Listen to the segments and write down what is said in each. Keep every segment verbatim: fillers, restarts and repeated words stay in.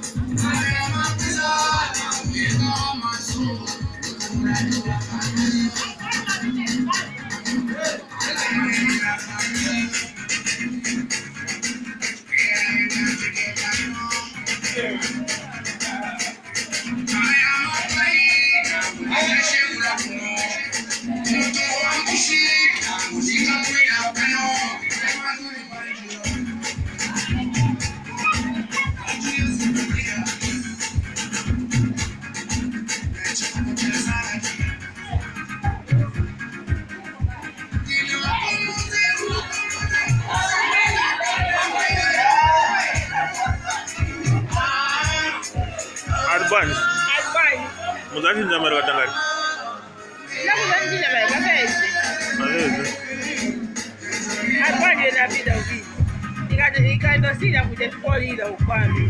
Arbani. Arbani. Muzaki njama rwa tangari. Na muzaki njama rwa kafezi. Kafezi. Arbani na vida ubi. Ika ika ndo sina kuje poli ila ukwami.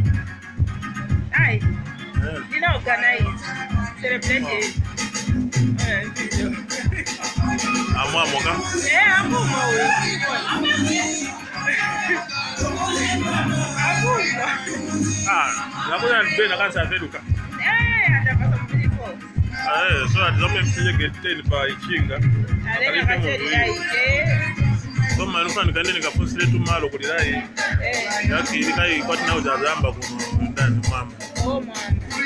Ai. Dina organize. Celebrate. Eh, video. Amwa moka? Eh, amwa mwe. Ah, nakuya nibena kansa feduka. Eh, atapasa mbiliko. Eh, so atizame msije geteni pa ichinga. Alena kacheli aike. So manufa nikande nikafusile tu malo kulirai. Eh. Yaki ilikai kwati na ujazamba kuno ndani mama. Oh mama.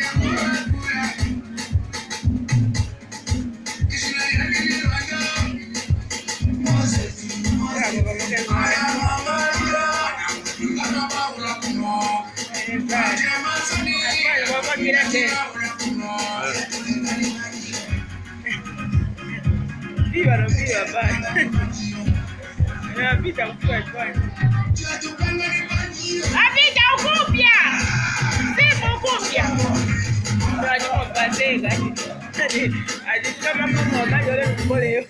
Viva lo viva, vai. La vita un po' vai. La vita un cumbia. Sì, un cumbia. No, no, bandega. Adesso kama mama ngayo le mbole.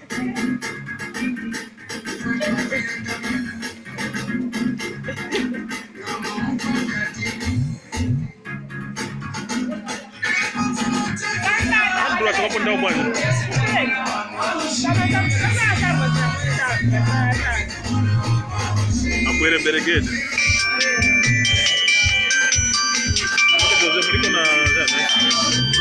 Andula kwa punda bwana. Akwere beregede.